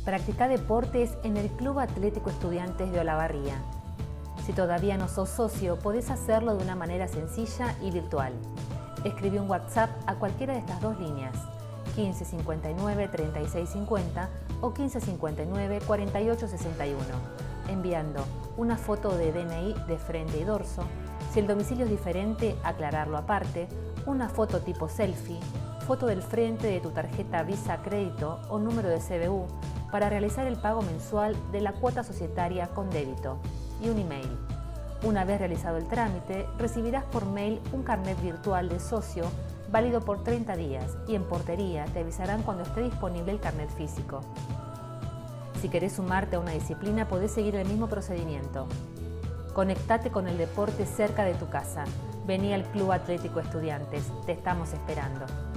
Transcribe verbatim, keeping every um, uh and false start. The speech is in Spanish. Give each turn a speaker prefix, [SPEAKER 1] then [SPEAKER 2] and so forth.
[SPEAKER 1] Practica deportes en el Club Atlético Estudiantes de Olavarría. Si todavía no sos socio, podés hacerlo de una manera sencilla y virtual. Escribí un WhatsApp a cualquiera de estas dos líneas, quince cincuenta y nueve treinta y seis cincuenta o quince cincuenta y nueve cuarenta y ocho sesenta y uno, enviando una foto de D N I de frente y dorso. Si el domicilio es diferente, aclararlo aparte, una foto tipo selfie, foto del frente de tu tarjeta Visa Crédito o número de C B U para realizar el pago mensual de la cuota societaria con débito y un email. Una vez realizado el trámite, recibirás por mail un carnet virtual de socio válido por treinta días y en portería te avisarán cuando esté disponible el carnet físico. Si querés sumarte a una disciplina, podés seguir el mismo procedimiento. Conectate con el deporte cerca de tu casa. Vení al Club Atlético Estudiantes, te estamos esperando.